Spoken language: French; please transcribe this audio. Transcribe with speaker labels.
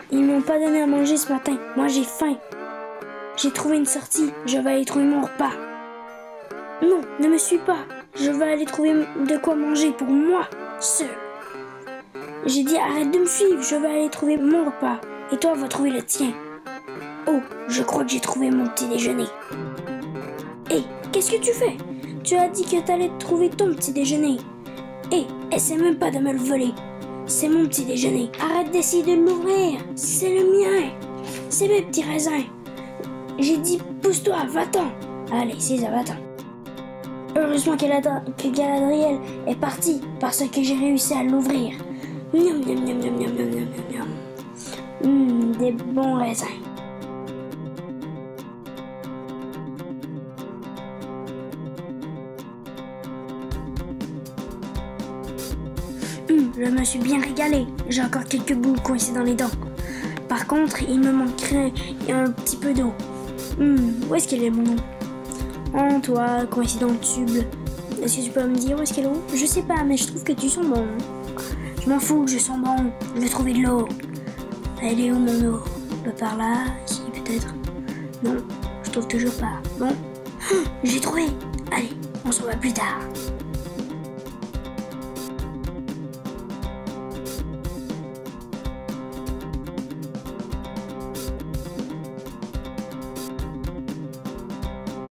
Speaker 1: Ils m'ont pas donné à manger ce matin. Moi, j'ai faim. J'ai trouvé une sortie. Je vais aller trouver mon repas. Non, ne me suis pas. Je vais aller trouver de quoi manger pour moi, seul. J'ai dit arrête de me suivre. Je vais aller trouver mon repas. Et toi, va trouver le tien. Oh, je crois que j'ai trouvé mon petit déjeuner. Hé, qu'est-ce que tu fais? Tu as dit que t'allais trouver ton petit déjeuner. Hé, essaie même pas de me le voler. C'est mon petit déjeuner. Arrête d'essayer de l'ouvrir. C'est le mien. C'est mes petits raisins. J'ai dit pousse-toi, va-t'en. Allez, c'est ça, va-t'en. Heureusement que Galadriel est partie parce que j'ai réussi à l'ouvrir. Miam, miam, miam, miam, miam, miam, miam, miam. Des bons raisins. Je me suis bien régalé. J'ai encore quelques boules coincées dans les dents. Par contre, il me manquerait un petit peu d'eau. Où est-ce qu'elle est, mon eau? Oh, toi, coincé dans le tube. Est-ce que tu peux me dire où est-ce qu'elle est l'eau? Je sais pas, mais je trouve que tu sens bon. Je m'en fous, je sens bon. Je vais trouver de l'eau. Elle est où, mon eau? Par là, ici, peut-être? Non, je trouve toujours pas. Bon, j'ai trouvé. Allez, on se voit plus tard.